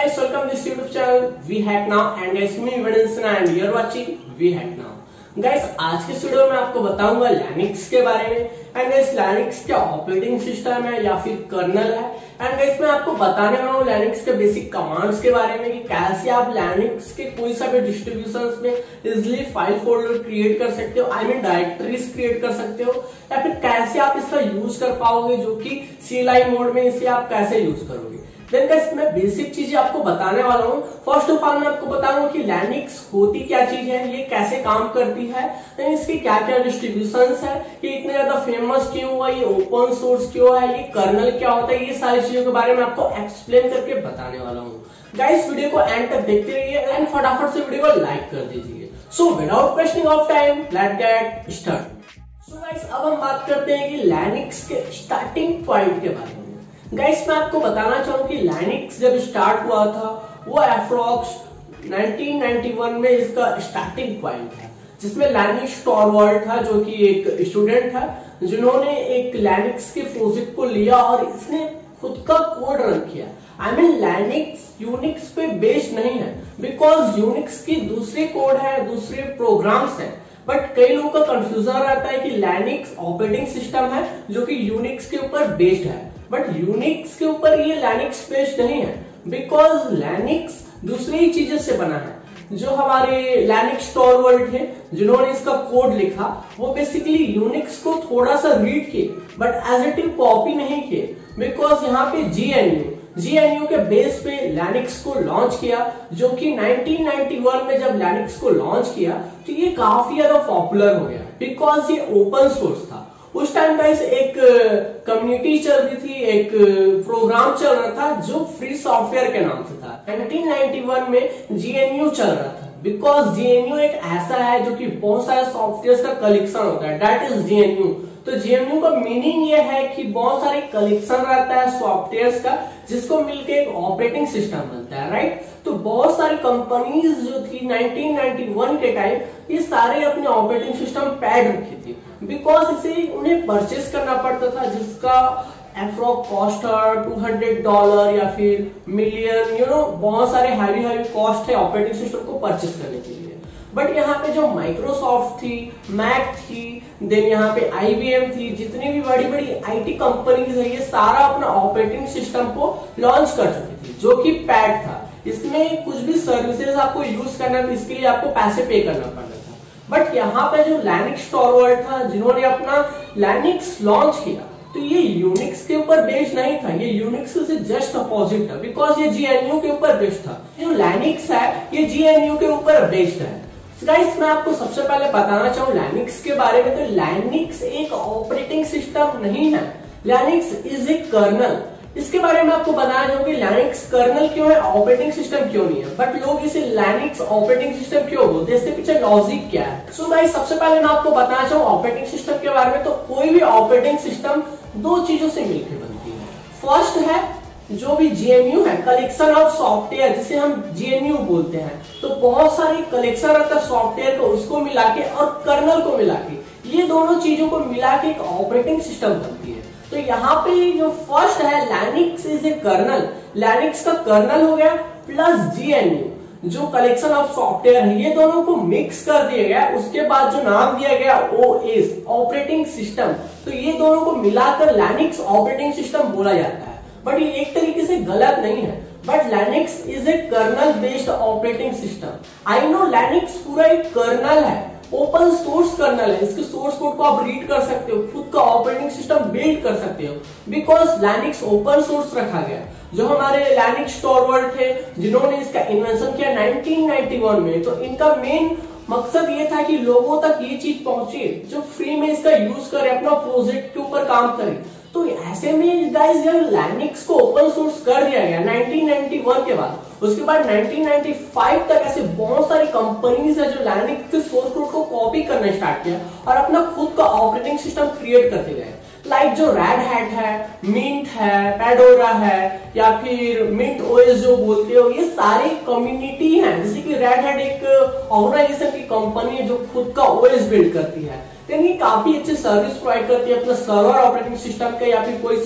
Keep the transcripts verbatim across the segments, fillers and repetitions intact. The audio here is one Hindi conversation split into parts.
guys, welcome to this YouTube channel VHackNow and guys me Vidensan and you are watching VHackNow. Guys, आज के वीडियो में आपको बताऊंगा Linux के बारे में एंड गाइस Linux क्या ऑपरेटिंग सिस्टम है या फिर कर्नल है एंड गाइस मैं आपको बताने वाला हूँ Linux के बेसिक कमांड्स के बारे में कि कैसे आप Linux के कोई सा भी डिस्ट्रीब्यूशंस में इजिली फाइल फोल्डर क्रिएट कर सकते हो, आई मीन डायरेक्टरीज क्रिएट कर सकते हो या फिर कैसे आप इसका यूज कर पाओगे जो कि सी एल आई मोड में इसे आप कैसे यूज करोगे। देन गाइस मैं बेसिक चीजें आपको बताने वाला हूँ। फर्स्ट ऑफ ऑल मैं आपको बताऊंगा कि Linux होती क्या चीज है, ये कैसे काम करती है, देन इसकी क्या क्या डिस्ट्रीब्यूशंस है, ये इतने ज्यादा फेमस क्यों हुआ, ये ओपन सोर्स क्यों है, ये कर्नल क्या होता है, ये सारी चीजों के बारे में आपको एक्सप्लेन करके बताने वाला हूँ। गाइस वीडियो को एंड तक देखते रहिए एंड फटाफट से वीडियो को लाइक कर दीजिए। So without wasting of time let's get start. So guys अब हम बात करते हैं कि Linux के स्टार्टिंग पॉइंट के बारे में। गाइस मैं आपको बताना चाहूँ कि Linux जब स्टार्ट हुआ था वो अप्रोक्स नाइनटीन नाइंटी वन में इसका स्टार्टिंग पॉइंट था, जिसमें लिनक्स टॉरवर्ड था जो कि एक स्टूडेंट था जिन्होंने एक Linux के प्रोजेक्ट को लिया और इसने खुद का कोड रन किया। आई मीन Linux यूनिक्स पे बेस्ड नहीं है बिकॉज यूनिक्स की दूसरे कोड है, दूसरे प्रोग्राम्स है, बट कई लोगों का कंफ्यूजन रहता है कि Linux ऑपरेटिंग सिस्टम है जो कि यूनिक्स के ऊपर बेस्ड है, बट यूनिक्स के ऊपर ये Linux बेस्ड नहीं है बिकॉज Linux दूसरी ही चीजों से बना है। जो हमारे Linux टॉरवर्ड थे जिन्होंने इसका कोड लिखा वो बेसिकली यूनिक्स को थोड़ा सा रीड किए but as it is copy नहीं किए बिकॉज यहाँ पे G N U G N U के बेस पे Linux को लॉन्च किया, जो कि नाइनटीन नाइंटी वन में जब Linux को लॉन्च किया तो ये काफी ज्यादा पॉपुलर हो गया बिकॉज ये ओपन सोर्स था। उस टाइम गाइस एक कम्युनिटी चल रही थी, एक प्रोग्राम चल रहा था जो फ्री सॉफ्टवेयर के नाम से था। नाइनटीन नाइंटी वन में जी एन यू चल रहा था बिकॉज जी एन यू एक ऐसा है जो कि बहुत सारे सॉफ्टवेयर का कलेक्शन होता है, that is G N U. तो जी एन यू का मीनिंग ये है कि बहुत सारे कलेक्शन रहता है सॉफ्टवेयर का जिसको मिलके एक ऑपरेटिंग सिस्टम बनता है, राइट। तो बहुत सारी कंपनीज जो थी नाइनटीन नाइंटी वन के टाइम ये सारे अपने ऑपरेटिंग सिस्टम पैड रखी थी बिकॉज इसे उन्हें परचेस करना पड़ता था जिसका अप्रोक्स कॉस्ट था टू हंड्रेड डॉलर या फिर मिलियन, यू नो बहुत सारे हैवी हैवी कॉस्ट है ऑपरेटिंग सिस्टम को परचेस करने के लिए। बट यहाँ पे जो माइक्रोसॉफ्ट थी, मैक थी, देन यहाँ पे आई बी एम थी, जितनी भी बड़ी बड़ी आई टी कंपनीज है ये सारा अपना ऑपरेटिंग सिस्टम को लॉन्च कर चुकी थी जो कि पैड था। इसमें कुछ भी सर्विसेज आपको यूज करना था, इसके लिए आपको पैसे पे करना पड़ता था। बट यहाँ पे जो Linux टॉरवर्ड था जिन्होंने अपना Linux लॉन्च किया तो ये यूनिक्स के ऊपर बेस्ड नहीं था, ये यूनिक्स से जस्ट अपोजिट था बिकॉज ये जी एन यू के ऊपर बेस्ड था। जो Linux है ये जी एन यू के ऊपर बेस्ड है। गाइस मैं आपको सबसे पहले बताना चाहूँ Linux के बारे में, तो Linux एक ऑपरेटिंग सिस्टम नहीं है, Linux इज ए कर्नल। इसके बारे में आपको बताना चाहूँ कि Linux कर्नल क्यों है, ऑपरेटिंग सिस्टम क्यों नहीं है, बट लोग इसे Linux ऑपरेटिंग सिस्टम क्यों बोलते हैं, इसके पीछे लॉजिक क्या है। सो गाइस सबसे पहले मैं आपको बताना चाहूँ ऑपरेटिंग सिस्टम के बारे में। तो कोई भी ऑपरेटिंग सिस्टम दो चीजों से मिलकर बनती है। फर्स्ट है जो भी जी एन यू है, कलेक्शन ऑफ सॉफ्टवेयर, जिसे हम जी एन यू बोलते हैं। तो बहुत सारे कलेक्शन रहता है सॉफ्टवेयर को, उसको मिला के और कर्नल को मिला के, ये दोनों चीजों को मिला के एक ऑपरेटिंग सिस्टम बनती है। तो यहाँ पे जो फर्स्ट है Linux is a kernel, Linux का कर्नल हो गया प्लस जी एन यू जो कलेक्शन ऑफ सॉफ्टवेयर है, ये दोनों को मिक्स कर दिया गया। उसके बाद जो नाम दिया गया ओ एस ऑपरेटिंग सिस्टम, तो ये दोनों को मिलाकर Linux ऑपरेटिंग सिस्टम बोला जाता है। बट ये एक तरीके से गलत नहीं है, but Linux is a kernel based operating system. I know Linux पूरा एक कर्नल है, ओपन सोर्स कर्नल है, इसके सोर्स कोड को आप रीड कर सकते हो, खुद का ऑपरेटिंग सिस्टम बिल्ड कर सकते हो बिकॉज Linux ओपन सोर्स रखा गया। जो हमारे Linux टॉरवर्ड थे जिन्होंने इसका इन्वेंशन किया नाइनटीन नाइंटी वन में, तो इनका मेन मकसद ये था कि लोगों तक ये चीज पहुंचे जो फ्री में इसका यूज करे, अपना प्रोजेक्ट के ऊपर काम करे। तो ऐसे में गाइस जब Linux को ओपन सोर्स कर दिया गया नाइनटीन नाइंटी वन के बाद, उसके बाद नाइनटीन नाइंटी फाइव तक ऐसे बहुत सारी कंपनीज है जो Linux के सोर्स कोड को कॉपी करना स्टार्ट किया और अपना खुद का ऑपरेटिंग सिस्टम क्रिएट करते गए। लाइक जो रेड हैट है, मिंट है, पेडोरा है या फिर मिंट ओएस जो बोलते हो, ये सारी कम्युनिटी है। जैसे कि रेड हैट एक ऑर्गेनाइजेशन की कंपनी है जो खुद का ओएस बिल्ड करती है, लेकिन ये काफी अच्छे सर्विस प्रोवाइड करती है अपना सर्वर ऑपरेटिंग सिस्टम का या फिर कोई सा भी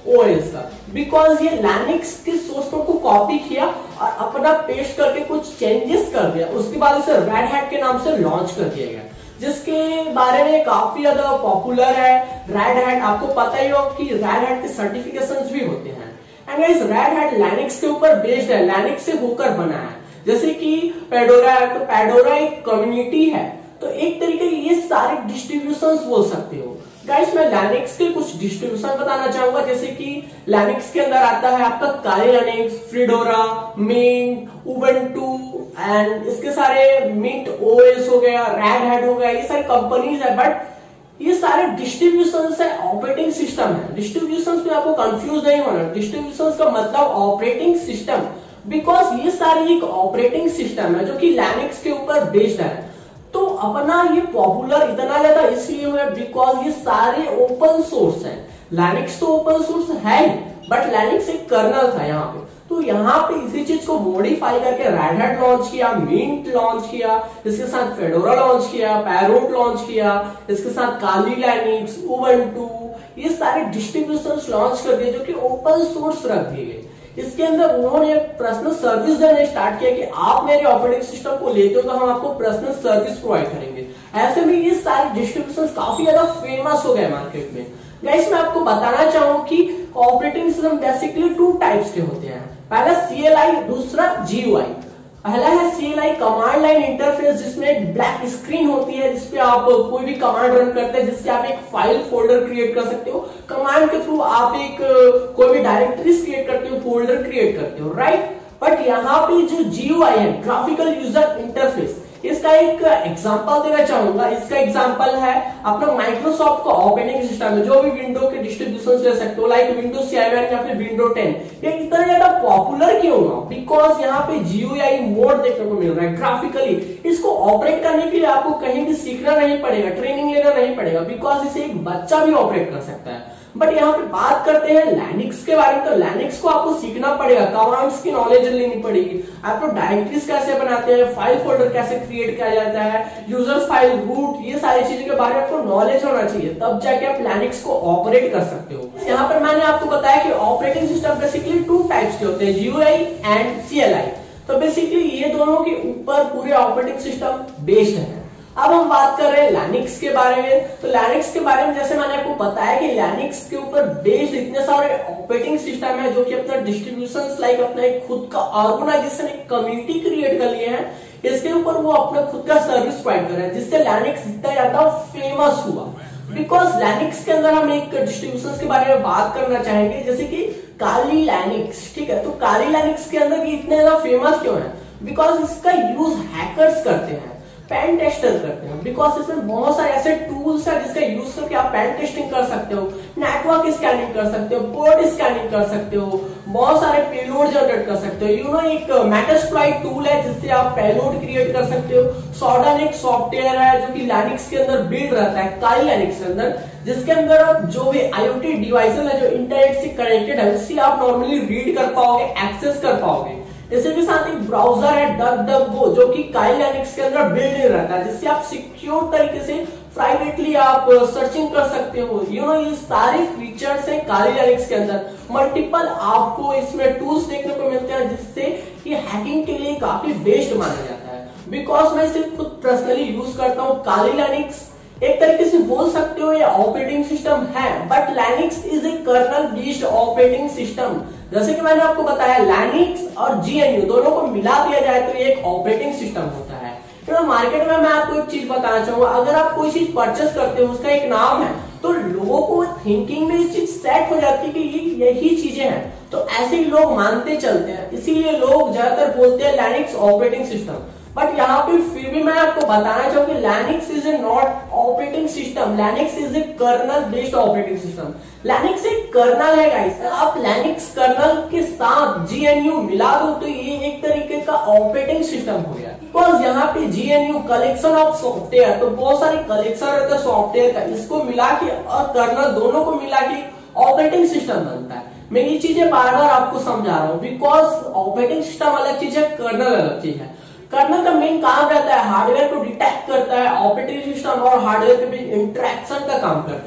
ओएस का, बिकॉज ये लैनिक्स के सोर्स कोड को कॉपी किया और अपना पेस्ट करके कुछ चेंजेस कर दिया, उसके बाद इसे रेड हैट के नाम से लॉन्च कर दिया गया, जिसके बारे में काफी ज्यादा पॉपुलर है रेड हैट। आपको पता ही हो कि रेड हैट के सर्टिफिकेशंस भी होते हैं। And guys Red Hat Linux के ऊपर बेस्ड है, लैनिक्स से होकर बना है। जैसे कि पेडोरा है, तो पेडोरा एक कम्युनिटी है, तो एक तरीके ये सारे डिस्ट्रीब्यूशंस बोल सकते हो। गाइस मैं लैनिक्स के कुछ डिस्ट्रीब्यूशन बताना चाहूंगा, जैसे कि लैनिक्स के अंदर आता है आपका Kali Linux, Fedora, Mint, Ubuntu and इसके सारे मिंट ओएस हो गया, रेड हैट हो गया, ये सारी कंपनीज है। बट ये सारे डिस्ट्रीब्यूशंस है, ऑपरेटिंग सिस्टम है। डिस्ट्रीब्यूशंस में आपको कंफ्यूज नहीं होना, डिस्ट्रीब्यूशंस का मतलब ऑपरेटिंग सिस्टम, बिकॉज ये सारी एक ऑपरेटिंग सिस्टम है जो कि लैनिक्स के ऊपर बेस्ड है। तो अपना ये पॉपुलर इतना ज्यादा इसलिए हुआ बिकॉज ये सारे ओपन सोर्स है। लैनिक्स तो ओपन सोर्स है ही, बट लैनिक्स एक कर्नल था यहाँ पे, तो यहाँ पे इसी चीज को मॉडिफाई करके रेड हैट लॉन्च किया, मिंट लॉन्च किया, इसके साथ फेडोरा लॉन्च किया, पैरोट लॉन्च किया, इसके साथ काली लिनक्स, उबुंटू, ये सारे डिस्ट्रीब्यूशंस लॉन्च कर दिए जो कि ओपन सोर्स रख दिए गए। इसके अंदर उन्होंने एक पर्सनल सर्विस देना स्टार्ट किया कि आप मेरे ऑपरेटिंग सिस्टम को लेते हो तो हम आपको पर्सनल सर्विस प्रोवाइड करेंगे। ऐसे में ये सारे डिस्ट्रीब्यूशंस काफी ज्यादा फेमस हो गए मार्केट में। गाइस मैं आपको बताना चाहूँ कि operating system basically two types के होते हैं, पहला सी एल आई, दूसरा जी यू आई। पहला है C L I command line interface, जिसमें एक ब्लैक स्क्रीन होती है जिसपे आप कोई भी कमांड रन करते हैं, जिससे आप एक फाइल फोल्डर क्रिएट कर सकते हो। कमांड के थ्रू आप एक कोई भी डायरेक्टरी क्रिएट करते हो, फोल्डर क्रिएट करते हो, राइट। बट यहाँ पे जो जी यू आई है, ग्राफिकल यूजर इंटरफेस, इसका एक एग्जांपल देना चाहूंगा। इसका एग्जांपल है अपना माइक्रोसॉफ्ट का ऑपरेटिंग सिस्टम है, जो भी विंडो के डिस्ट्रीब्यूशन ले सकते हो, लाइक विंडो सेवन या फिर विंडो टेन। ये इतना ज्यादा पॉपुलर क्यों हुआ? बिकॉज यहाँ पे जी यू आई मोड देखने को मिल रहा है ग्राफिकली। इसको ऑपरेट करने के लिए आपको कहीं भी सीखना नहीं पड़ेगा, ट्रेनिंग लेना नहीं पड़ेगा, बिकॉज इसे एक बच्चा भी ऑपरेट कर सकता है। बट यहाँ पे बात करते हैं लैनिक्स के बारे में, तो लैनिक्स को आपको सीखना पड़ेगा, कमांड्स की नॉलेज लेनी पड़ेगी, आपको डायरेक्टरीज कैसे बनाते हैं, फाइल फोल्डर कैसे क्रिएट किया जाता है, यूजर्स फाइल रूट, ये सारी चीजों के बारे में आपको नॉलेज होना चाहिए, तब जाके आप लैनिक्स को ऑपरेट कर सकते हो। यहाँ पर मैंने आपको बताया कि operating system basically two types के होते हैं, G U I and C L I. तो बेसिकली ये दोनों के ऊपर पूरे ऑपरेटिंग सिस्टम बेस्ड है। अब हम बात कर रहे हैं लैनिक्स के बारे में। तो लैनिक्स के बारे में जैसे मैंने आपको बताया कि लैनिक्स के ऊपर बेस्ड इतने सारे ऑपरेटिंग सिस्टम है जो कि अपना डिस्ट्रीब्यूशंस लाइक अपना एक खुद का ऑर्गेनाइजेशन, एक कम्युनिटी क्रिएट कर लिए हैं। इसके ऊपर वो अपना खुद का सर्विस प्रोवाइड कर रहे हैं, जिससे लैनिक्स इतना ज्यादा फेमस हुआ। बिकॉज लैनिक्स के अंदर हम एक डिस्ट्रीब्यूशंस के बारे में बात करना चाहेंगे, जैसे कि काली लिनक्स, ठीक है। तो काली लिनक्स के अंदर ये इतने ज्यादा फेमस क्यों है? बिकॉज इसका यूज हैकर्स करते हैं, पेन टेस्टर करते हैं, बिकॉज इसमें बहुत सारे ऐसे टूल्स है जिसका यूज करके आप पेन टेस्टिंग कर सकते हो, नेटवर्क स्कैनिंग कर सकते हो, पोर्ट स्कैनिंग कर सकते हो, बहुत सारे पेलोड जनरेट कर सकते हो। यू नो एक मेटास्प्लॉइट टूल है जिससे आप पेलोड क्रिएट कर सकते हो। सॉर्डन एक सॉफ्टवेयर है जो कि लिनक्स के अंदर बिल्ड रहता है, काली लिनक्स के अंदर, जिसके अंदर आप जो भी आईओटी डिवाइसेस है जो इंटरनेट से कनेक्टेड है उससे आप नॉर्मली रीड कर पाओगे, एक्सेस कर पाओगे। इसी के साथ एक ब्राउजर है डक डक गो, जो कि काली लिनक्स के अंदर बिल्ड रहता है, जिससे आप सिक्योर तरीके से प्राइवेटली आप सर्चिंग कर सकते हो। यू नो ये सारे फीचर्स हैं काली लिनक्स के अंदर। मल्टीपल आपको इसमें टूल्स देखने को मिलते हैं जिससे ये हैकिंग के लिए काफी बेस्ट माना जाता है। बिकॉज मैं इसे खुद पर्सनली यूज करता हूँ। काली लिनक्स एक तरीके से बोल सकते हो ये ऑपरेटिंग सिस्टम है, but Linux is a kernel based operating system. जैसे कि मैंने आपको बताया लिनक्स और जी एन यू दोनों को मिला दिया जाए तो ये एक ऑपरेटिंग सिस्टम होता है। तो मार्केट में मैं आपको एक चीज बताना चाहूंगा, अगर आप कोई चीज परचेस करते हो उसका एक नाम है, तो लोगों को थिंकिंग में ये चीज सेट हो जाती है कि ये यही चीजें हैं, तो ऐसे ही लोग मानते चलते हैं। इसीलिए लोग ज्यादातर बोलते हैं लिनक्स ऑपरेटिंग सिस्टम। बट यहाँ पे फिर भी मैं आपको बताना चाहूँ कि Linux is a not operating system, Linux is a kernel based operating system. Linux एक कर्नल है गाइस। आप लिनक्स कर्नल के साथ जी एन यू मिला दो तो ये एक तरीके का ऑपरेटिंग सिस्टम हो गया। बिकॉज यहाँ पे G N U collection of software, तो बहुत सारे कलेक्शन रहता है सॉफ्टवेयर का, इसको मिला के और कर्नल दोनों को मिला के ऑपरेटिंग सिस्टम बनता है। मैं ये चीजें बार बार आपको समझा रहा हूँ, बिकॉज ऑपरेटिंग सिस्टम अलग चीज है, कर्नल अलग चीज है। कर्नल का मेन काम रहता है हार्डवेयर को डिटेक्ट करता है, ऑपरेटिंग सिस्टम और हार्डवेयर के बीच इंटरेक्शन का काम करता है।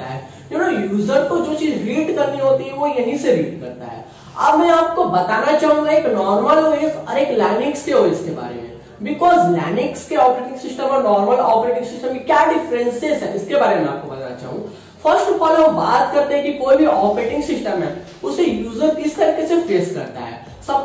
यू नो यूजर को जो चीज रीड करनी होती है वो यहीं से रीड करता है। अब मैं आपको बताना चाहूंगा एक नॉर्मल ओएस और एक लाइनक्स के ओएस के बारे में, बिकॉज लाइनक्स के ऑपरेटिंग सिस्टम और नॉर्मल ऑपरेटिंग सिस्टम में क्या डिफरेंसेस है इसके बारे में आपको बताना चाहूँ। फर्स्ट ऑफ ऑल हम बात करते हैं कि कोई भी ऑपरेटिंग सिस्टम है उसे यूजर किस तरीके से फेस करता है।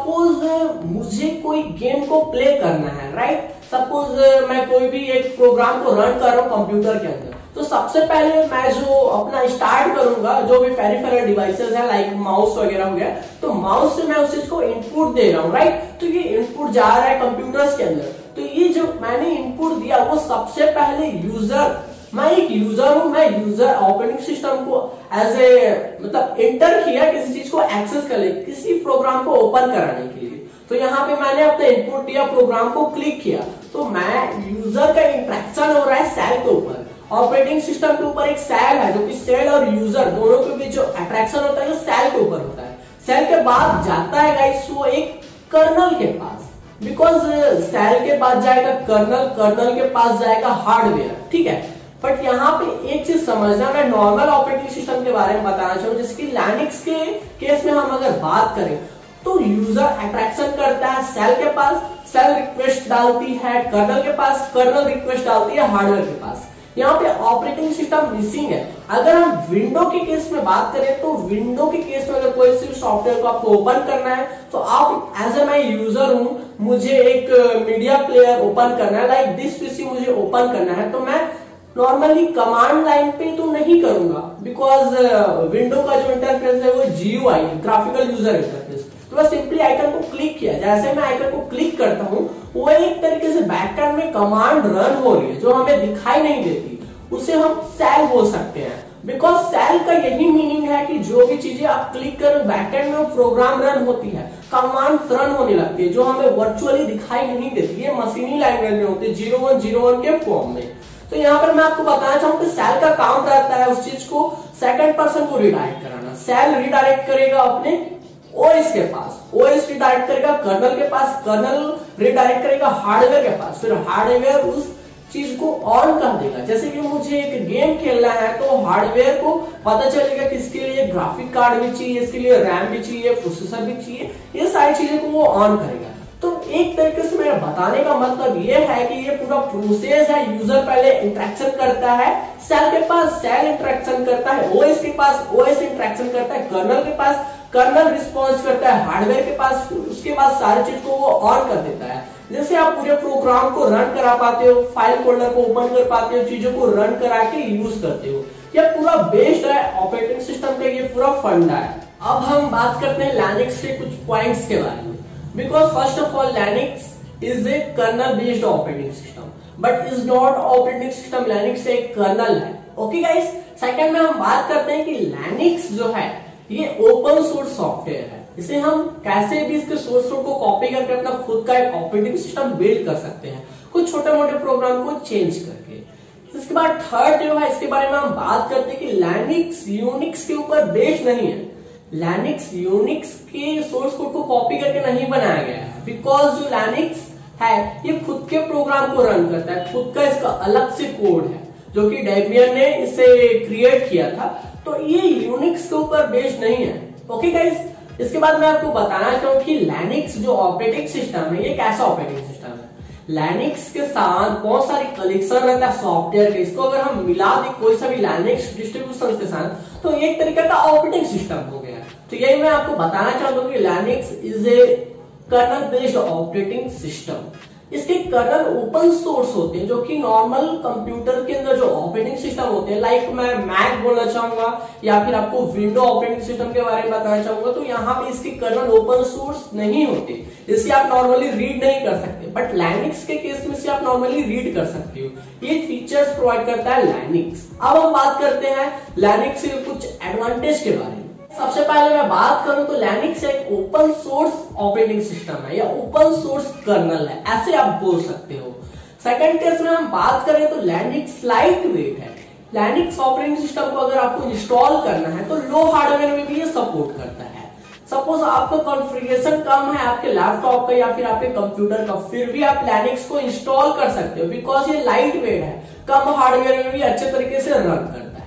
सपोज मुझे कोई गेम को प्ले करना है, राइट। सपोज मैं कोई भी एक प्रोग्राम को रन कर रहा हूँ कंप्यूटर के अंदर, तो सबसे पहले मैं जो अपना स्टार्ट करूंगा जो भी पेरिफेरल डिवाइसेस है लाइक माउस वगैरह हो गया, तो माउस से मैं उस चीज को इनपुट दे रहा हूँ, राइट। तो ये इनपुट जा रहा है कंप्यूटर्स के अंदर, तो ये जो मैंने इनपुट दिया वो सबसे पहले यूजर, मैं एक यूजर हूं, मैं यूजर ऑपरेटिंग सिस्टम को एज ए मतलब एंटर किया किसी चीज को एक्सेस कर ले, किसी प्रोग्राम को ओपन कराने के लिए। तो यहाँ पे मैंने अपना इनपुट दिया, प्रोग्राम को क्लिक किया, तो मैं यूजर का इंटरेक्शन हो रहा है सेल के ऊपर। ऑपरेटिंग सिस्टम के ऊपर एक सेल है जो कि सेल और यूजर दोनों के बीच जो अट्रैक्शन होता है वो सेल के ऊपर होता है। सेल के बाद जाता है गाइस वो एक कर्नल के पास, बिकॉज सेल के पास जाएगा कर्नल, कर्नल के पास जाएगा हार्डवेयर, ठीक है। बट यहाँ पे एक चीज समझना, मैं नॉर्मल ऑपरेटिंग सिस्टम के बारे में बताना चाहूँ, जैसे कि लाइनक्स के केस में हम अगर बात करें तो यूजर अट्रैक्शन करता है सेल के पास, सेल रिक्वेस्ट डालती है कर्नल के पास, कर्नल रिक्वेस्ट डालती है हार्डवेयर के पास। यहाँ पे ऑपरेटिंग सिस्टम मिसिंग है। अगर हम विंडो के केस में बात करें तो विंडो के केस में अगर कोई सी सॉफ्टवेयर को आपको ओपन करना है तो आप एज ए मैं यूजर हूं, मुझे एक मीडिया प्लेयर ओपन करना है, लाइक दिस पीसी मुझे ओपन करना है, तो मैं नॉर्मली कमांड लाइन पे तो नहीं करूंगा, बिकॉज विंडो का जो इंटरफेस है वो जीयूआई है, ग्राफिकल यूजर इंटरफेस। तो मैं सिंपली आइकन को क्लिक किया, जैसे मैं आइकन को क्लिक करता हूँ वो एक तरीके से बैकएंड में कमांड रन हो रही है जो हमें दिखाई नहीं देती, उसे हम सेल बोल सकते हैं। बिकॉज सेल का यही मीनिंग है कि जो भी चीजें आप क्लिक करो बैकएंड में प्रोग्राम रन होती है, कमांड रन होने लगती है जो हमें वर्चुअली दिखाई नहीं देती, ये मशीनी लैंग्वेज में होती है जीरो वन जीरो वन के फॉर्म में। तो यहाँ पर मैं आपको बताना चाहूँ कि सेल का काम रहता है उस चीज को सेकंड पर्सन को रिडायरेक्ट कराना। सेल रिडायरेक्ट करेगा अपने ओएस के पास, ओएस रिडायरेक्ट करेगा कर्नल के पास, कर्नल रिडायरेक्ट करेगा हार्डवेयर के पास, फिर हार्डवेयर उस चीज को ऑन कर देगा। जैसे कि मुझे एक गेम खेलना है तो हार्डवेयर को पता चलेगा कि इसके लिए ग्राफिक कार्ड भी चाहिए, इसके लिए रैम भी चाहिए, प्रोसेसर भी चाहिए, ये सारी चीजें को वो ऑन करेगा। तो एक तरीके से मेरा बताने का मतलब ये है कि ये पूरा प्रोसेस है, यूजर पहले इंटरेक्शन करता है सेल के पास, सेल इंटरेक्शन करता है ओएस के पास, ओएस इंटरेक्शन करता है कर्नल के पास, कर्नल रिस्पॉन्स करता है हार्डवेयर के पास, उसके बाद सारी चीज को वो ऑन कर देता है। जैसे आप पूरे प्रोग्राम को रन करा पाते हो, फाइल फोल्डर को ओपन कर पाते हो, चीजों को रन करा के यूज करते हो। यह पूरा बेस्ड है ऑपरेटिंग सिस्टम का, ये पूरा फंडा है। अब हम बात करते हैं लाइनक्स के कुछ पॉइंट्स के बारे में। Because first of all Linux is a kernel based operating system, but is not operating system. Linux एक कर्नल है, ओके गाइस। सेकंड में हम बात करते हैं कि लाइनक्स जो है ये ओपन सोर्स सॉफ्टवेयर है, इसे हम कैसे भी इसके सोर्स कोड को कॉपी करके अपना खुद का एक ऑपरेटिंग सिस्टम बिल्ड कर सकते हैं, कुछ छोटे मोटे प्रोग्राम को चेंज करके। इसके बाद थर्ड जो है इसके बारे में हम बात करते हैं कि लाइनक्स यूनिक्स के ऊपर बेस्ड नहीं है। लाइनक्स यूनिक्स के सोर्स कोड को कॉपी करके नहीं बनाया गया है, बिकॉज जो लाइनक्स है ये खुद के प्रोग्राम को रन करता है, खुद का इसका अलग से कोड है जो कि डेबियन ने इसे क्रिएट किया था, तो ये यूनिक्स के ऊपर बेस्ड नहीं है, ओके गाइस। इसके बाद मैं आपको बताना चाहूँ कि लाइनक्स जो ऑपरेटिंग सिस्टम है ये कैसा ऑपरेटिंग सिस्टम है। लाइनक्स के साथ बहुत सारी कलेक्शन रहता है सॉफ्टवेयर के, इसको अगर हम मिला दें कोई सा भी लाइनक्स डिस्ट्रीब्यूशन के साथ तो एक तरीके का ऑपरेटिंग सिस्टम हो गया। तो यही मैं आपको बताना चाहता हूँ कि Linux is a kernel based operating system. इसके कर्नल ओपन सोर्स होते हैं जो कि नॉर्मल कंप्यूटर के अंदर जो ऑपरेटिंग सिस्टम होते हैं, लाइक मैं मैक बोलना चाहूंगा या फिर आपको विंडो ऑपरेटिंग सिस्टम के बारे में बताना चाहूंगा, तो यहाँ पे इसके कर्नल ओपन सोर्स नहीं होते, इससे आप नॉर्मली रीड नहीं कर सकते। बट लाइनक्स के केस में से आप नॉर्मली रीड कर सकते हो, ये फीचर्स प्रोवाइड करता है लाइनक्स। अब हम बात करते हैं लाइनक्स के कुछ एडवांटेज के बारे में। सबसे पहले मैं बात करूं तो लाइनक्स एक ओपन सोर्स ऑपरेटिंग सिस्टम है या ओपन सोर्स कर्नल है, ऐसे आप बोल सकते हो। सेकंड केस में हम बात करें तो लाइनक्स लाइट वेट है। लाइनक्स ऑपरेटिंग सिस्टम को अगर आपको इंस्टॉल करना है तो लो हार्डवेयर में भी ये सपोर्ट करता है। सपोज आपका कॉन्फ़िगरेशन कम है आपके लैपटॉप का या फिर आपके कंप्यूटर का, फिर भी आप लाइनक्स को इंस्टॉल कर सकते हो बिकॉज ये लाइट वेट है, कम हार्डवेयर में भी अच्छे तरीके से रन करता है।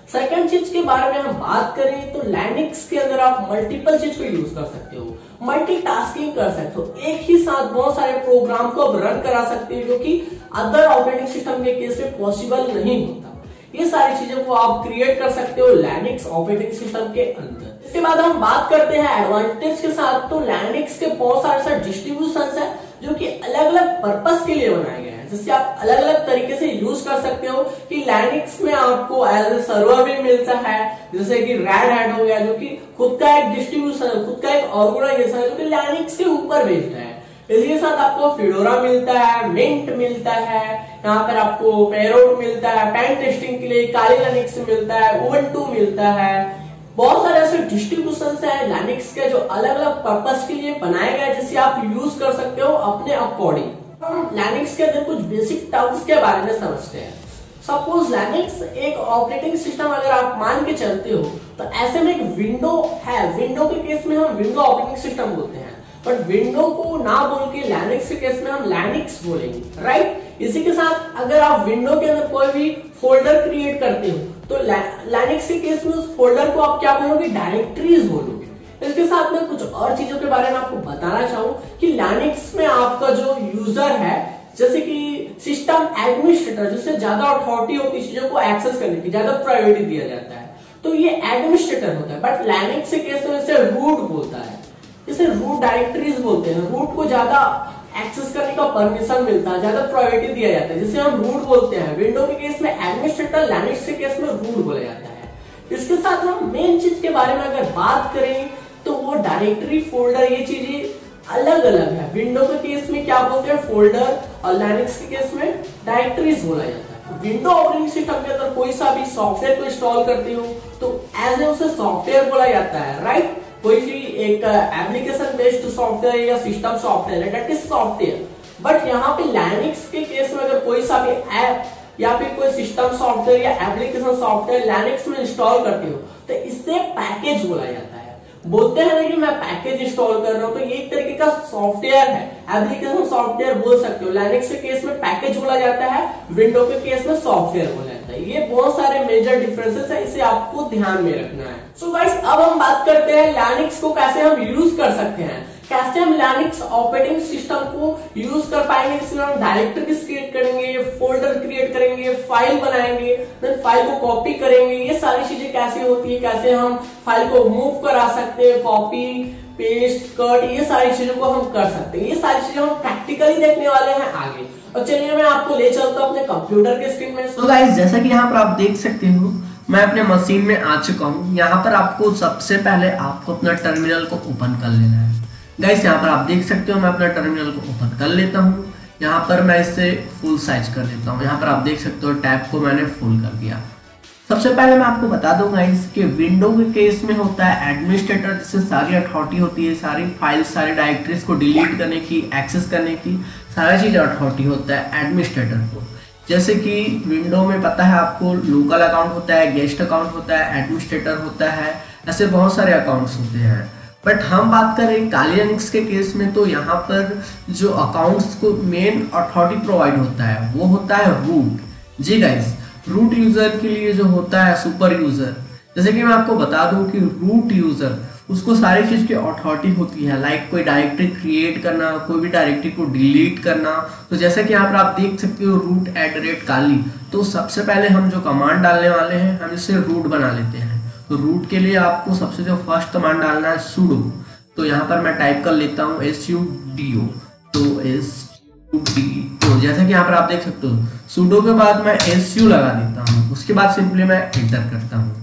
सेकंड चीज के बारे में हम बात करें तो लिनक्स के अंदर आप मल्टीपल चीज को यूज कर सकते हो, मल्टीटास्किंग कर सकते हो, एक ही साथ बहुत सारे प्रोग्राम को अब रन करा सकते हो जो कि अदर ऑपरेटिंग सिस्टम के केस में पॉसिबल नहीं होता। ये सारी चीजों को आप क्रिएट कर सकते हो लिनक्स ऑपरेटिंग सिस्टम के अंदर। इसके बाद हम बात करते हैं एडवांटेज के साथ, तो लिनक्स के बहुत सारे सारे डिस्ट्रीब्यूशंस है जो कि अलग अलग पर्पस के लिए बनाए गए हैं, जिससे आप अलग अलग तरीके से यूज कर सकते हो। कि लिनक्स में आपको एज ए सर्वर भी मिलता है, जैसे कि रेड हैट हो गया जो कि खुद का एक डिस्ट्रीब्यूशन, खुद का एक ऑर्गेनाइजेशन है जो कि लिनक्स के ऊपर बेस्ड है। इसके साथ आपको फिडोरा मिलता है, मिंट मिलता है, यहाँ पर आपको पैरोट मिलता है, पेन टेस्टिंग के लिए काली लिनक्स मिलता है, उबुंटू मिलता है। बहुत सारे ऐसे डिस्ट्रीब्यूशंस हैं लिनक्स के जो अलग अलग पर्पस के लिए बनाए गए, जिसे आप यूज कर सकते हो अपने अकॉर्डिंग। हम लिनक्स के अंदर कुछ बेसिक टर्म्स के बारे में समझते हैं। सपोज लिनक्स एक ऑपरेटिंग सिस्टम अगर आप मान के चलते हो तो ऐसे में एक विंडो है, विंडो के केस में हम विंडो ऑपरेटिंग सिस्टम बोलते हैं, बट विंडो को ना बोल के लिनक्स के केस में हम लिनक्स बोलेंगे, राइट। इसी के साथ अगर आप विंडो के अंदर कोई भी फोल्डर क्रिएट करते हो तो लिनक्स के केस में उस फोल्डर को आप क्या बोलोगे, डायरेक्टरीज बोलोगे। इसके साथ में कुछ और चीजों के बारे में आपको बताना चाहूँ कि लिनक्स में आपका जो यूजर है, जैसे कि सिस्टम एडमिनिस्ट्रेटर, जिससे ज्यादा अथॉरिटी होती है चीजों को एक्सेस करने की, ज्यादा प्रायोरिटी दिया जाता है, तो ये एडमिनिस्ट्रेटर होता है। बट लिनक्स के केस में इसे रूट बोलता है, इसे रूट डायरेक्टरीज बोलते हैं। रूट को ज्यादा एक्सेस करने का परमिशन मिलता है, ज्यादा प्रायोरिटी दिया जाता है, जिसे हम रूट बोलते हैं। विंडो के केस में एडमिनिस्ट्रेटर, लिनक्स के केस में रूट बोला जाता है। इसके साथ हम मेन चीज के बारे में अगर बात करें तो वो डायरेक्टरी, फोल्डर, ये चीजें अलग अलग है। विंडो के केस में क्या बोलते हैं, फोल्डर, और लिनक्स के केस में डायरेक्टरीज बोला जाता है। विंडो ऑपरेटिंग सिस्टम के अंदर कोई सा भी सॉफ्टवेयर को इंस्टॉल करते हो तो एज ए उसे सॉफ्टवेयर बोला जाता है, राइट। कोई भी एक एप्लीकेशन बेस्ड सॉफ्टवेयर या सिस्टम सॉफ्टवेयर है, दैट इज सॉफ्टवेयर। बट यहाँ पे लिनक्स के केस में अगर कोई सा भी ऐप या फिर कोई सिस्टम सॉफ्टवेयर या एप्लीकेशन सॉफ्टवेयर लिनक्स में इंस्टॉल करते हो तो इससे पैकेज बोला जाता है। बोलते हैं ना कि मैं पैकेज इंस्टॉल कर रहा हूँ, तो ये एक तरीके का सॉफ्टवेयर है, एप्लीकेशन सॉफ्टवेयर बोल सकते हो। लिनक्स के केस में पैकेज बोला जाता है, विंडो के केस में सॉफ्टवेयर बोला जाता है। ये बहुत सारे मेजर डिफरेंसेस है, इसे आपको ध्यान में रखना है। सो गाइस, अब हम बात करते हैं लिनक्स को कैसे हम यूज कर सकते हैं, कैसे हम लिनक्स ऑपरेटिंग सिस्टम को यूज कर पाएंगे। इसमें हम डायरेक्टरीज क्रिएट करेंगे, फोल्डर क्रिएट करेंगे, फाइल बनाएंगे, देन फाइल को कॉपी करेंगे। ये सारी चीजें कैसे होती है, कैसे हम फाइल को मूव करा सकते हैं, कॉपी, पेस्ट, कट, ये सारी चीजों को हम कर सकते हैं। ये सारी चीजें हम प्रैक्टिकली देखने वाले हैं आगे। और चलिए मैं आपको ले चलता हूँ अपने कंप्यूटर के स्क्रीन में। तो गाइस, जैसा कि यहाँ पर आप देख सकते हो, मैं अपने मशीन में आ चुका हूँ। यहाँ पर आपको सबसे पहले आपको अपना टर्मिनल को ओपन कर लेना है। गाइस, यहाँ पर आप देख सकते हो मैं अपना टर्मिनल को ओपन कर लेता हूँ। यहाँ पर मैं इसे फुल साइज कर लेता हूँ। यहाँ पर आप देख सकते हो टैब को मैंने फुल कर दिया। सबसे पहले मैं आपको बता दूं गाइस कि विंडो के केस में होता है एडमिनिस्ट्रेटर, जिससे सारी अथॉरिटी होती है, सारी फाइल्स, सारी डायरेक्टरीज को डिलीट करने की, एक्सेस करने की सारी चीज़ अथॉरिटी होता है एडमिनिस्ट्रेटर को। जैसे कि विंडो में पता है आपको लोकल अकाउंट होता है, गेस्ट अकाउंट होता है, एडमिनिस्ट्रेटर होता है, ऐसे बहुत सारे अकाउंट्स होते हैं। बट हम बात करें काली लिनक्स के केस में, तो यहाँ पर जो अकाउंट्स को मेन अथॉरिटी प्रोवाइड होता है वो होता है रूट। जी गाइस, रूट यूजर के लिए जो होता है सुपर यूजर, जैसे कि मैं आपको बता दूं कि रूट यूजर उसको सारी चीज की अथॉरिटी होती है, लाइक कोई डायरेक्टरी क्रिएट करना, कोई भी डायरेक्टरी को डिलीट करना। तो जैसे कि यहाँ पर आप देख सकते हो root at the rate Kali, तो सबसे पहले हम जो कमांड डालने वाले हैं हम इसे रूट बना लेते हैं। तो रूट के लिए आपको सबसे जो फर्स्ट कमांड डालना है सुडो। तो यहाँ पर मैं टाइप कर लेता हूँ एस यू डी ओ। तो एस यू डी ओ, जैसा कि यहाँ पर आप देख सकते हो, सुडो के बाद मैं एस यू लगा देता हूँ। उसके बाद सिंपली मैं एंटर करता हूँ।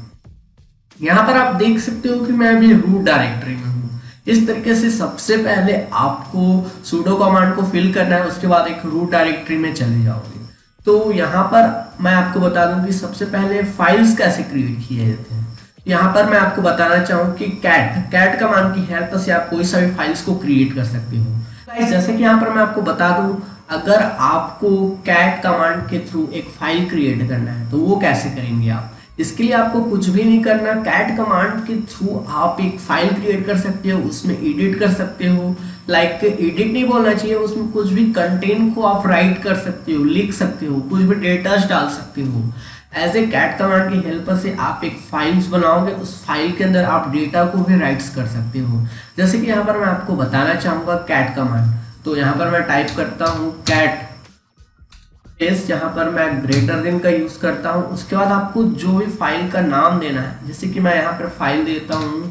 यहाँ पर आप देख सकते हो कि मैं अभी रूट डायरेक्टरी में हूँ। इस तरीके से सबसे पहले आपको सुडो कमांड को फिल करना है, उसके बाद एक रूट डायरेक्टरी में चले जाओगे। तो यहाँ पर मैं आपको बता दूं कि सबसे पहले फाइल्स कैसे क्रिएट किए जाते हैं। यहाँ पर मैं आपको बताना चाहूँ कि कैट कैट कमांड की हेल्प से आप कोई सा भी फाइल्स को क्रिएट कर सकते हो। गाइस, जैसे कि यहाँ पर मैं आपको बता दूं, अगर आपको कैट कमांड के थ्रू एक फाइल क्रिएट करना है तो वो कैसे करेंगे आप। इसके लिए आपको कुछ भी नहीं करना, कैट कमांड के थ्रू आप एक फाइल क्रिएट कर सकते हो, उसमें एडिट कर सकते हो। लाइक एडिट नहीं बोलना चाहिए, उसमें कुछ भी कंटेंट को आप राइट कर सकते हो, लिख सकते हो, कुछ भी डेटा डाल सकते हो। एज ए कैट कमांड की हेल्प से आप एक फाइल्स बनाओगे, उस फाइल के अंदर आप डेटा को भी राइट्स कर सकते हो। जैसे कि यहाँ पर मैं आपको बताना चाहूँगा कैट कमांड। तो यहाँ पर मैं टाइप करता हूँ कैट स्पेस, यहाँ पर मैं ग्रेटर देन का यूज करता हूँ। उसके बाद आपको जो भी फाइल का नाम देना है, जैसे कि मैं यहाँ पर फाइल देता हूँ,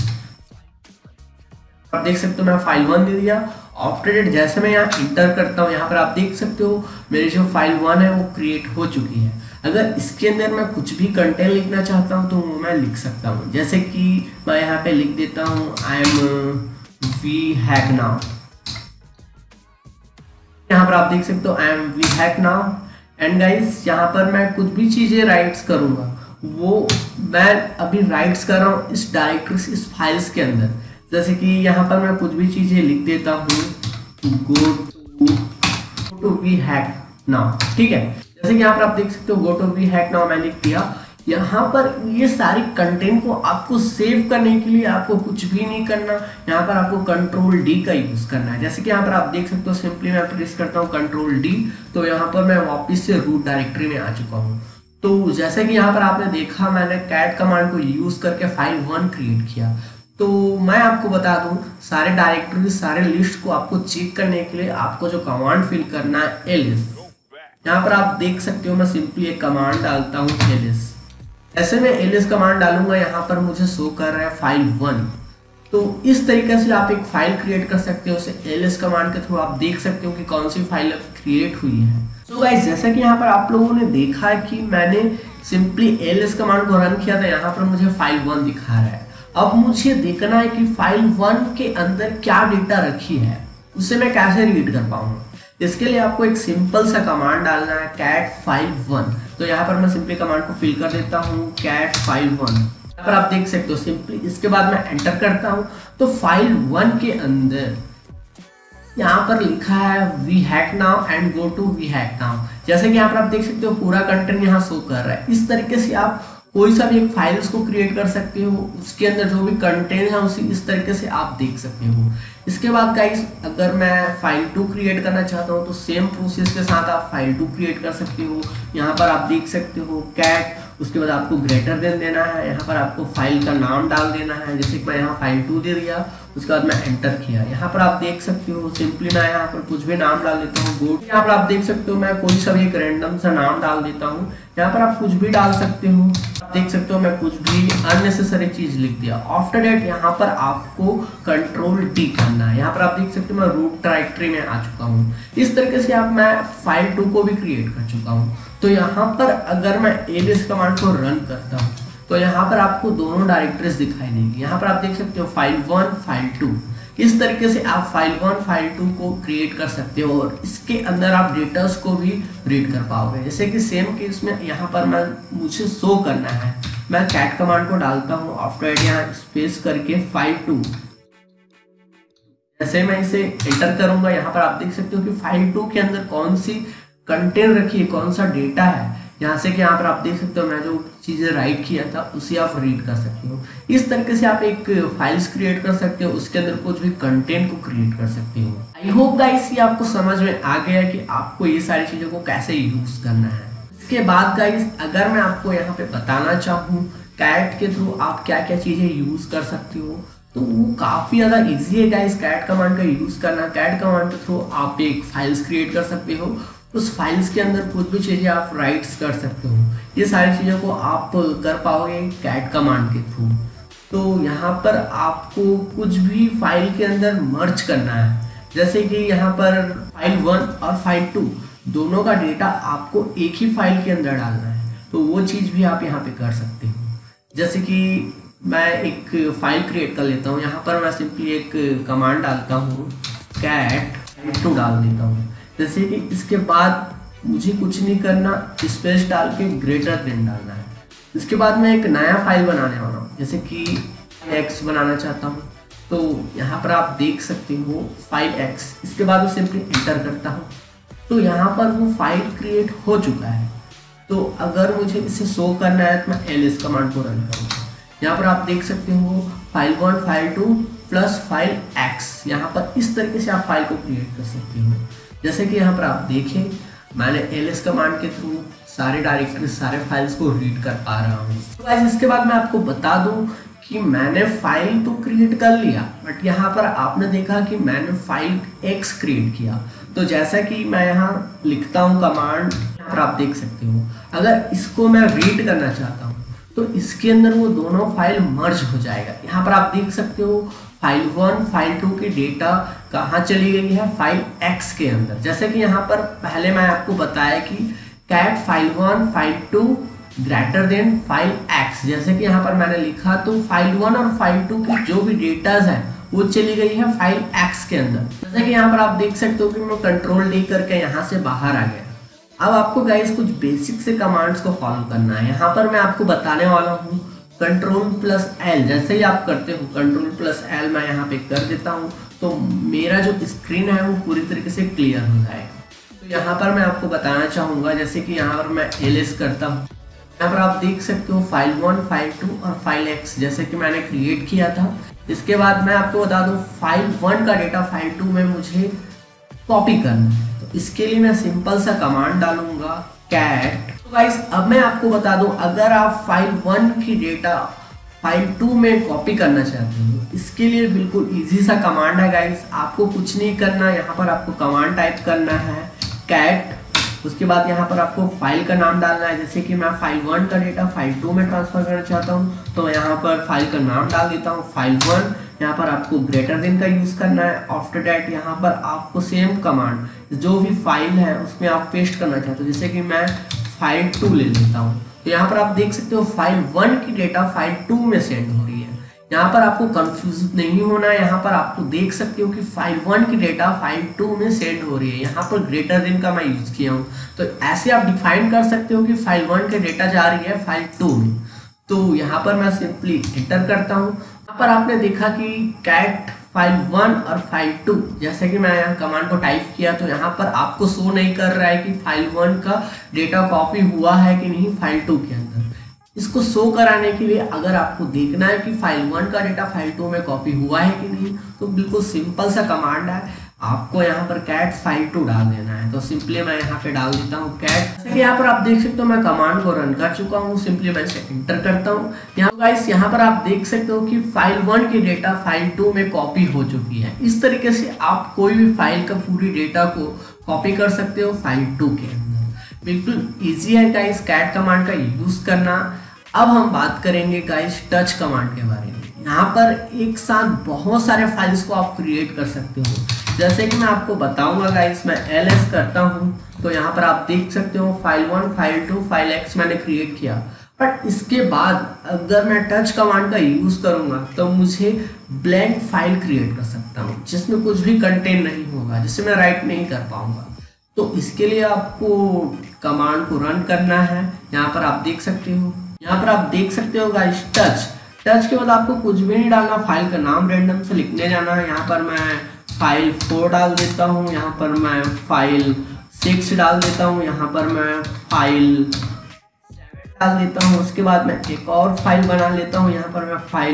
आप देख सकते हो मैं फाइल वन दे दिया। आफ्टर डेट जैसे मैं यहाँ इंटर करता हूँ, यहाँ पर आप देख सकते हो मेरी जो फाइल वन है वो क्रिएट हो चुकी है। अगर इसके अंदर मैं कुछ भी कंटेंट लिखना चाहता हूँ तो वो मैं लिख सकता हूँ। जैसे कि मैं यहाँ पे लिख देता हूँ I M we hack now. यहाँ पर आप देख सकते हो I M we hack now. And guys यहाँ पर मैं कुछ भी चीजें राइट्स करूंगा, वो मैं अभी राइट्स कर रहा हूँ इस डायरेक्टरी, इस फाइल्स के अंदर। जैसे कि यहाँ पर मैं कुछ भी चीजें लिख देता हूँ, go to to we hack now, ठीक है। जैसे कि यहाँ पर आप देख सकते हो go to we hack now मैं लिख दिया। यहाँ पर ये सारी कंटेंट को आपको सेव करने के लिए आपको कुछ भी नहीं करना, यहाँ पर आपको कंट्रोल डी का यूज करना है। जैसे कि यहाँ पर आप देख सकते हो सिंपली मैं प्रेस करता हूँ कंट्रोल डी, तो यहाँ पर मैं वापस से रूट डायरेक्टरी में आ चुका हूँ। तो जैसे कि यहाँ पर आपने देखा मैंने कैट कमांड को यूज करके फाइल वन क्रिएट किया। तो मैं आपको बता दूं सारे डायरेक्टरी सारे लिस्ट को आपको चेक करने के लिए आपको जो कमांड फिल करना है एलिस। यहाँ पर आप देख सकते हो मैं सिंपली एक कमांड डालता हूँ एलिस। ऐसे में एलिस कमांड डालूंगा, यहाँ पर मुझे शो कर रहा है फाइल वन। तो इस तरीके से आप एक फाइल क्रिएट कर सकते हो, उसे एलिस कमांड के थ्रू आप देख सकते हो कि कौन सी फाइल क्रिएट हुई है। तो so गाइस जैसा कि यहाँ पर आप लोगों ने देखा है कि मैंने सिंपली एलिस कमांड को रन किया था, यहाँ पर मुझे फाइल वन दिखा रहा है। अब मुझे देखना है कि फाइल वन के अंदर क्या डेटा रखी है, उसे मैं कैसे रीड कर पाऊंगा। इसके लिए आपको एक सिंपल सा कमांड डालना है कैट फाइल वन। तो यहाँ पर मैं सिंपली कमांड को फिल कर देता हूँ कैट फाइल वन। यहाँ पर आप देख सकते हो सिंपली इसके बाद मैं एंटर करता हूँ तो फाइल वन के अंदर यहाँ पर लिखा है we hack now and go to we hack now. जैसे कि यहाँ पर आप देख सकते हो पूरा कंटेंट यहाँ शो कर रहा है। इस तरीके से आप कोई सा भी एक फाइल्स को क्रिएट कर सकते हो, उसके अंदर जो भी कंटेंट है उसी इस तरीके से आप देख सकते हो। इसके बाद गाइस अगर मैं फाइल टू क्रिएट करना चाहता हूँ तो सेम प्रोसेस के साथ आप फाइल टू क्रिएट कर सकते हो। यहाँ पर आप देख सकते हो कैट, उसके बाद आपको ग्रेटर देन देना है, यहाँ पर आपको फाइल का नाम डाल देना है। जैसे कि मैं यहाँ फाइल टू दे दिया, उसके बाद मैं एंटर किया। यहाँ पर आप देख सकते हो सिंपली मैं यहाँ पर कुछ भी नाम डाल देता हूँ गुड। यहाँ पर आप देख सकते हो मैं कोई सा भी एक रैंडम सा नाम डाल देता हूँ। यहाँ पर आप कुछ भी डाल सकते हो, आप देख सकते हो मैं कुछ भी अननेसेसरी चीज लिख दिया। आफ्टर दैट यहाँ पर आपको कंट्रोल टी करना है। यहाँ पर आप देख सकते हो मैं रूट डायरेक्टरी में आ चुका हूँ। इस तरीके से आप मैं फाइल टू को भी क्रिएट कर चुका हूँ। तो यहाँ पर अगर मैं एलिस कमांड को रन करता हूँ तो यहाँ पर आपको दोनों डायरेक्टरीज दिखाई देंगी। यहाँ पर आप देख सकते हो फाइल वन फाइल टू। इस तरीके से आप फाइल वन फाइल टू को क्रिएट कर सकते हो और इसके अंदर आप डेटास को भी रीड कर पाओगे। जैसे कि सेम केस में यहाँ पर मैं मुझे शो करना है, मैं कैट कमांड को डालता हूँ, आफ्टर यहाँ स्पेस करके फाइल टू। जैसे मैं इसे एंटर करूंगा यहाँ पर आप देख सकते हो कि फाइल टू के अंदर कौन सी कंटेंट रखी है, कौन सा डेटा है। यहाँ से कि यहाँ पर आप देख सकते हो मैं जो चीजें राइट किया था उसे आप रीड कर सकते हो। इस तरीके से आप एक फाइल्स क्रिएट कर सकते हो, उसके अंदर कुछ भी कंटेंट को क्रिएट कर सकते हो। आई होप गाइस ये आपको समझ में आ गया कि आपको ये सारी चीजों को कैसे यूज करना है। इसके बाद गाइस अगर मैं आपको यहाँ पे बताना चाहूँ कैट के थ्रू आप क्या क्या चीजें यूज कर सकते हो तो वो काफी ज्यादा इजी है गाइस कैट कमांड का यूज करना। कैट कमांड के थ्रू आप एक फाइल्स क्रिएट कर सकते हो, उस फाइल्स के अंदर कुछ भी चीजें आप राइट्स कर सकते हो। ये सारी चीजों को आप कर पाओगे कैट कमांड के थ्रू। तो यहाँ पर आपको कुछ भी फाइल के अंदर मर्ज करना है, जैसे कि यहाँ पर फाइल वन और फाइल टू दोनों का डेटा आपको एक ही फाइल के अंदर डालना है, तो वो चीज भी आप यहाँ पे कर सकते हो। जैसे कि मैं एक फाइल क्रिएट कर लेता हूँ, यहाँ पर मैं सिंपली एक कमांड डालता हूँ कैट टू डाल देता हूँ। जैसे कि इसके बाद मुझे कुछ नहीं करना, स्पेस डाल के ग्रेटर देन डालना है। इसके बाद मैं एक नया फाइल बनाने वाला हूँ, जैसे कि एक्स बनाना चाहता हूँ। तो यहाँ पर आप देख सकते हो फाइल एक्स। इसके बाद मैं सिंपली एंटर करता हूँ तो यहाँ पर वो फाइल क्रिएट हो चुका है। तो अगर मुझे इसे शो करना है तो मैं एलिस कमांड को रन करूँगा। यहाँ पर आप देख सकते हो file one file two plus file X. यहाँ पर इस तरीके से आप फाइल को क्रिएट कर सकते हो। जैसे कि यहाँ पर आप देखें मैंने एलएस कमांड के थ्रू सारे डायरेक्टरी सारे फाइल्स को रीड कर पा रहा हूँ। तो गाइस इसके बाद मैं आपको बता दूं कि मैंने फाइल तो क्रिएट कर लिया, बट यहाँ पर आपने देखा कि मैंने फाइल एक्स क्रिएट किया। तो जैसा कि मैं यहाँ लिखता हूँ कमांड, यहाँ पर आप देख सकते हो, अगर इसको मैं रीड करना चाहता हूँ तो इसके अंदर वो दोनों फाइल मर्ज हो जाएगा। यहाँ पर आप देख सकते हो फाइल वन फाइल टू की डेटा कहाँ चली गई है, फाइल एक्स के अंदर। जैसे कि यहाँ पर पहले मैं आपको बताया कि cat file one file two greater than file X, जैसे कि यहाँ पर मैंने लिखा तो फाइल वन और फाइल टू की जो भी डेटाज है वो चली गई है फाइल एक्स के अंदर। जैसे कि यहाँ पर आप देख सकते हो कि मैं कंट्रोल डी करके यहाँ से बाहर आ गया। अब आपको गाइस कुछ बेसिक से कमांड्स को फॉलो करना है। यहाँ पर मैं आपको बताने वाला हूँ कंट्रोल प्लस एल, जैसे ही आप करते हो कंट्रोल प्लस एल मैं यहाँ पे कर देता हूँ तो मेरा जो स्क्रीन है वो पूरी तरीके से क्लियर हो जाएगा। तो यहाँ पर मैं आपको बताना चाहूँगा, जैसे कि यहाँ पर मैं एलएस करता हूँ, यहाँ पर आप देख सकते हो फाइल वन फाइल टू और फाइल एक्स जैसे कि मैंने क्रिएट किया था। इसके बाद मैं आपको बता दूँ फाइल वन का डेटा फाइल टू में मुझे कॉपी करना है, तो इसके लिए मैं सिंपल सा कमांड डालूंगा कैट। तो गाइस अब मैं आपको बता दूं, अगर आप फाइल वन की डेटा फाइल टू में कॉपी करना चाहते हो, इसके लिए बिल्कुल इजी सा कमांड है गाइस। आपको कुछ नहीं करना, यहाँ पर आपको कमांड टाइप करना है कैट, उसके बाद यहाँ पर आपको फाइल का नाम डालना है। जैसे कि मैं फाइल वन का डेटा फाइल टू में ट्रांसफर करना चाहता हूँ तो यहाँ पर फाइल का नाम डाल देता हूँ फाइल वन। यहाँ पर आपको ग्रेटर देन का यूज करना है। आफ्टर दैट यहाँ पर आपको सेम कमांड जो भी फाइल है उसमें आप पेस्ट करना चाहते हो, जैसे कि मैं फाइल टू ले लेता हूँ। तो यहाँ पर आप देख सकते हो फाइल वन की डेटा फाइल टू में सेंड हो रही है। यहाँ पर आपको कंफ्यूज नहीं होना है, यहाँ पर आपको देख सकते हो कि फाइल वन की डेटा फाइल टू में सेंड हो रही है। यहाँ पर ग्रेटर देन का मैं यूज किया हूँ, तो ऐसे आप डिफाइन कर सकते हो कि फाइल वन के डेटा जा रही है फाइल टू में। तो यहाँ पर मैं सिंपली एंटर करता हूँ। यहाँ पर आपने देखा कि कैट फाइल वन और फाइल टू, जैसे कि मैं यहाँ कमांड को टाइप किया तो यहाँ पर आपको शो नहीं कर रहा है कि फाइल वन का डेटा कॉपी हुआ है कि नहीं फाइल टू के अंदर। इसको शो कराने के लिए अगर आपको देखना है कि फाइल वन का डेटा फाइल टू में कॉपी हुआ है कि नहीं, तो बिल्कुल सिंपल सा कमांड है, आपको यहाँ पर कैट फाइल टू डाल देना है। तो सिंपली मैं यहाँ पे डाल देता हूँ कैट। यहाँ पर आप देख सकते हो मैं कमांड को रन कर चुका हूँ, सिंपली मैं इसे एंटर करता हूँ। यहाँ गाइस यहाँ पर आप देख सकते हो कि फाइल वन की डेटा फाइल टू में कॉपी हो चुकी है। इस तरीके से आप कोई भी फाइल का पूरी डेटा को कॉपी कर सकते हो फाइल टू के अंदर। बिल्कुल ईजी है गाइस कैट कमांड का यूज करना। अब हम बात करेंगे गाइस टच कमांड के बारे में। यहाँ पर एक साथ बहुत सारे फाइल्स को आप क्रिएट कर सकते हो। जैसे कि मैं आपको बताऊंगा गाइस, मैं एलएस करता हूँ तो यहाँ पर आप देख सकते हो file one file two file x मैंने क्रिएट किया, बट इसके बाद अगर मैं टच कमांड का यूज करूंगा तो मुझे ब्लैंक फाइल क्रिएट कर सकता हूँ जिसमें कुछ भी कंटेंट नहीं होगा, जिसे मैं राइट नहीं कर पाऊंगा। तो इसके लिए आपको कमांड को रन करना है। यहाँ पर आप देख सकते हो, यहाँ पर आप देख सकते हो गाइस टच। टच के बाद आपको कुछ भी नहीं डालना, फाइल का नाम रैंडम से लिखने जाना है। यहाँ पर मैं फाइल फोर डाल देता हूँ, यहाँ पर मैं फाइल सिक्स डाल देता हूँ, यहाँ पर मैं फाइल सेवन डाल देता हूँ। उसके बाद मैं एक और फाइल बना लेता हूँ, यहाँ पर मैं फाइल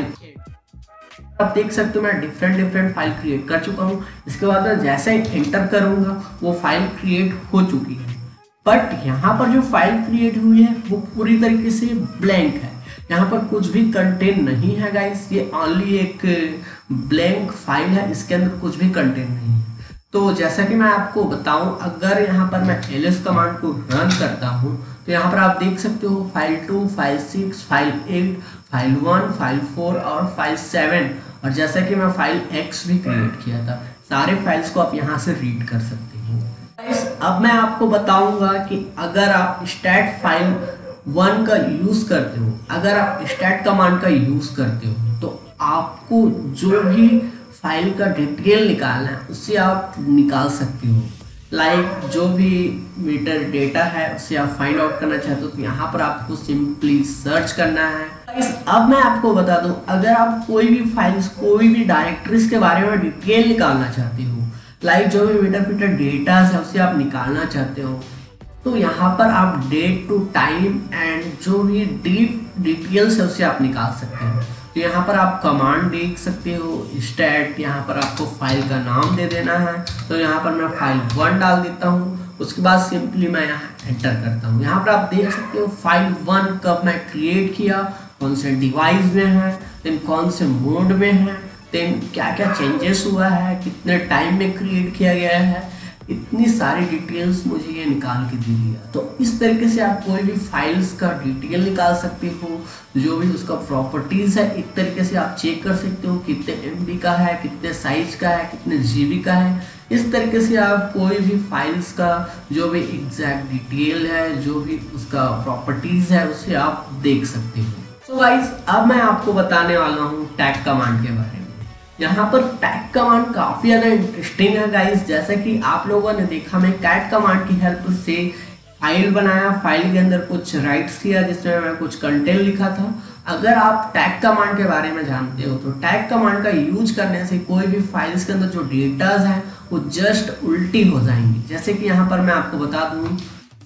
एट। आप देख सकते हो मैं डिफरेंट डिफरेंट फाइल क्रिएट कर चुका हूँ। इसके बाद मैं जैसे ही एंटर करूँगा वो फाइल क्रिएट हो चुकी है, बट यहाँ पर जो फाइल क्रिएट हुई है वो पूरी तरीके से ब्लैंक है। यहाँ पर कुछ भी कंटेंट नहीं है गाइस, ये ओनली एक ब्लैंक फाइल है, इसके अंदर कुछ भी कंटेंट नहीं है। तो जैसा कि मैं आपको बताऊं, अगर यहाँ पर मैं एलएस कमांड को रन करता हूँ तो यहाँ पर आप देख सकते हो file two file six file eight file one file four और फाइल सेवन, और जैसा कि मैं फाइल एक्स भी क्रिएट किया था, सारे फाइल्स को आप यहाँ से रीड कर सकते हो। अब मैं आपको बताऊंगा कि अगर आप स्टैट फाइल वन का यूज करते हो, अगर आप स्टैट कमांड का यूज करते हो तो आपको जो भी फाइल का डिटेल निकालना है उससे आप निकाल सकते हो। लाइक like, जो भी मीटर डेटा है उससे आप फाइंड आउट करना चाहते हो तो यहाँ पर आपको सिंपली सर्च करना है। अब मैं आपको बता दूं, अगर आप कोई भी फाइल्स कोई भी डायरेक्टरीज के बारे में डिटेल निकालना चाहते हो, लाइक जो भी मीटर पीटर डेटा है उसे आप निकालना चाहते हो, तो यहाँ पर आप डेट टू टाइम एंड जो भी डीप डिटेल्स है उसे आप निकाल सकते हो। तो यहाँ पर आप कमांड देख सकते हो स्टैट, यहाँ पर आपको फाइल का नाम दे देना है। तो यहाँ पर मैं फाइल वन डाल देता हूँ। उसके बाद सिंपली मैं यहाँ एंटर करता हूँ। यहाँ पर आप देख सकते हो फाइल वन कब मैं क्रिएट किया, कौन से डिवाइस में है, देन कौन से मोड में है, देन क्या क्या चेंजेस हुआ है, कितने टाइम में क्रिएट किया गया है, इतनी सारी डिटेल्स मुझे ये निकाल के दे दिया। तो इस तरीके से आप कोई भी फाइल्स का डिटेल निकाल सकते हो, जो भी उसका प्रॉपर्टीज है एक तरीके से आप चेक कर सकते हो, कितने एमबी का है, कितने साइज का है, कितने जीबी का है। इस तरीके से आप कोई भी फाइल्स का जो भी एग्जैक्ट डिटेल है, जो भी उसका प्रॉपर्टीज है, उसे आप देख सकते हो। तो गाइस अब मैं आपको बताने वाला हूँ टैग कमांड के बारे में। यहाँ पर टैग कमांड काफी ज्यादा इंटरेस्टिंग है गाइस। जैसे कि आप लोगों ने देखा, मैं कैट कमांड की हेल्प से फाइल बनाया, फाइल के अंदर कुछ राइट्स किया जिसमें मैं कुछ कंटेंट लिखा था। अगर आप टैग कमांड के बारे में जानते हो तो टैग कमांड का यूज करने से कोई भी फाइल्स के अंदर जो डेटाज है वो जस्ट उल्टी हो जाएंगी। जैसे कि यहाँ पर मैं आपको बता दूं,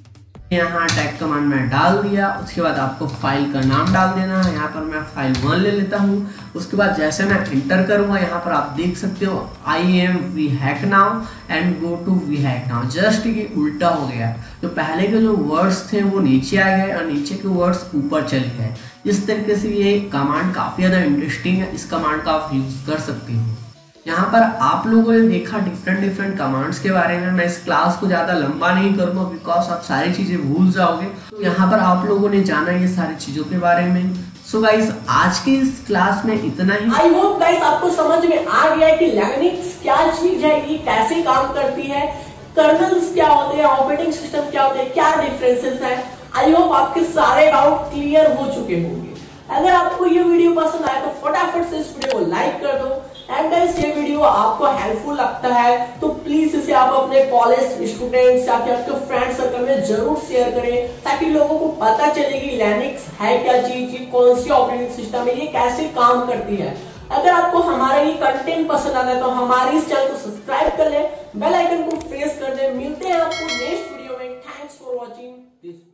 यहाँ टैग कमांड में डाल दिया, उसके बाद आपको फाइल का नाम डाल देना है। यहाँ पर मैं फाइल वन ले लेता हूँ। उसके बाद जैसे मैं इंटर करूँगा, यहाँ पर आप देख सकते हो I M we hack now and go to we hack now. Just ये उल्टा हो गया, जो पहले के जो वर्ड्स थे वो नीचे आ गए और नीचे के वर्ड्स ऊपर चले गए। इस तरीके से ये कमांड काफ़ी ज़्यादा इंटरेस्टिंग है, इस कमांड का आप यूज़ कर सकते हो। यहाँ पर आप लोगों ने देखा डिफरेंट डिफरेंट कमांड्स के बारे में। मैं इस क्लास को ज़्यादा लंबा नहीं करूँगा बिकॉज आप सारी चीज़ें भूल जाओगे। तो यहाँ पर आप लोगों ने जाना ये सारी चीज़ों के बारे में। सो so गाइस आज की इस क्लास में इतना ही। आई होप गाइस आपको समझ में आ गया है कि लिनक्स क्या चीज है, ये कैसे काम करती है, कर्नल्स क्या होते हैं, ऑपरेटिंग सिस्टम क्या होते हैं, क्या डिफरेंसेस है। आई होप आपके सारे डाउट क्लियर हो चुके होंगे। अगर आपको ये वीडियो पसंद आया तो फटाफट से इस वीडियो को लाइक कर दो। एंड गाइस ये वीडियो आपको हेल्पफुल लगता है तो प्लीज इसे आप अपने कॉलेज स्टूडेंट्स या फिर आपके फ्रेंड सर्कल में जरूर शेयर करें, ताकि लोगों को पता चले कि लिनक्स है क्या चीज, कौन सी ऑपरेटिंग सिस्टम है, ये कैसे काम करती है। अगर आपको हमारा ये कंटेंट पसंद आता है तो हमारे इस चैनल को सब्सक्राइब कर ले, बेल आइकन को प्रेस कर दे। मिलते हैं आपको नेक्स्ट वीडियो में। Thanks for watching this.